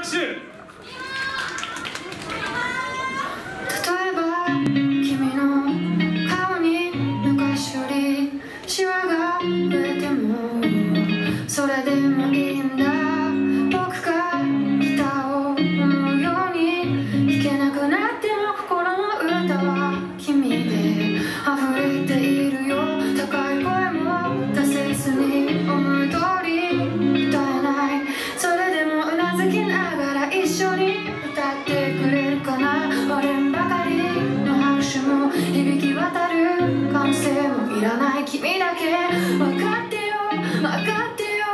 拍手。 例えば君の顔に昔よりシワが増えてもそれでもいいんだ。僕がギターを思うように弾けなくなっても心の歌は君で溢れているよ。高い声も出せずに思う通り歌えない。それでもうなずきながら一緒に歌ってくれるかな。割れんばかりの拍手も響き渡る歓声もいらない君だけ分かってよ分かってよ。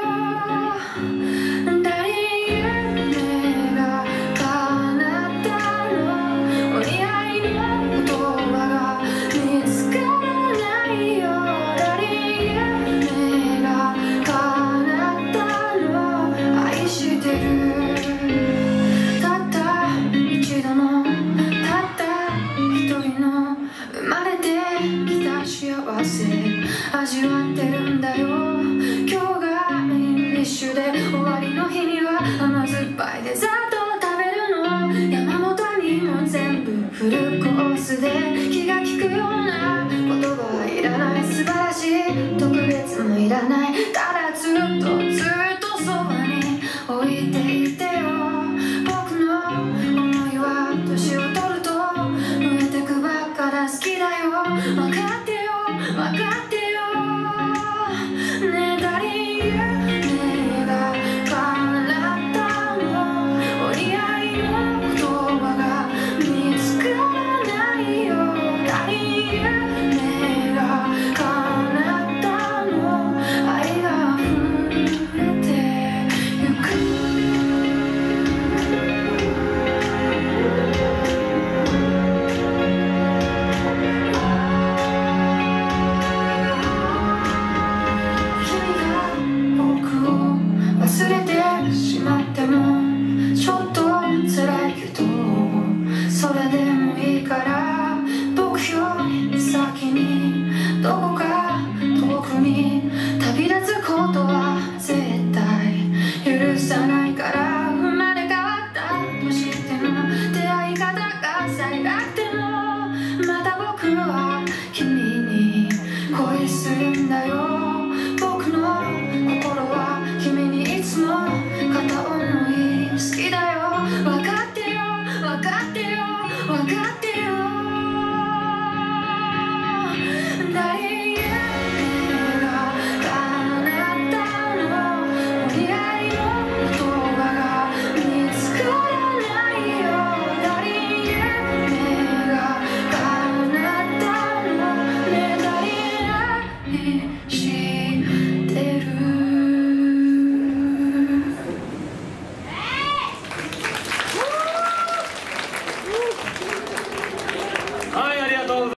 誰に夢が叶ったのお似合いの言葉が見つからないよ。誰に夢が叶ったの愛してる。たった一度のたった一人の生まれてきた幸せ味わってるんだよ。今日がメインディッシュで終わりの日には甘酸っぱいデザートを食べるの。山本にも全部フルコースで気が利くような言葉はいらない。素晴らしい特別もいらない。ただずっとそばに置いていて